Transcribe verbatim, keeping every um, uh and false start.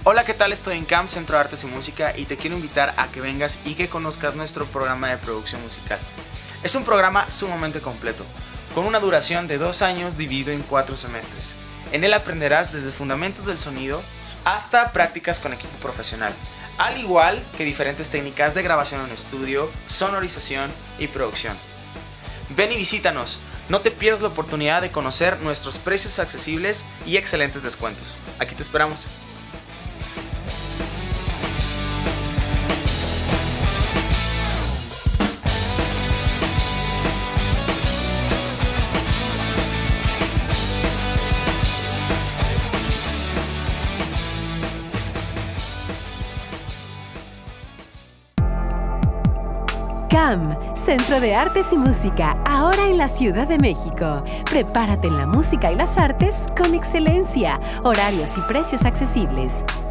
Hola, ¿qué tal? Estoy en C A M, Centro de Artes y Música, y te quiero invitar a que vengas y que conozcas nuestro programa de producción musical. Es un programa sumamente completo, con una duración de dos años dividido en cuatro semestres. En él aprenderás desde fundamentos del sonido hasta prácticas con equipo profesional, al igual que diferentes técnicas de grabación en estudio, sonorización y producción. Ven y visítanos, no te pierdas la oportunidad de conocer nuestros precios accesibles y excelentes descuentos. Aquí te esperamos. C A M, Centro de Artes y Música, ahora en la Ciudad de México. Prepárate en la música y las artes con excelencia, horarios y precios accesibles.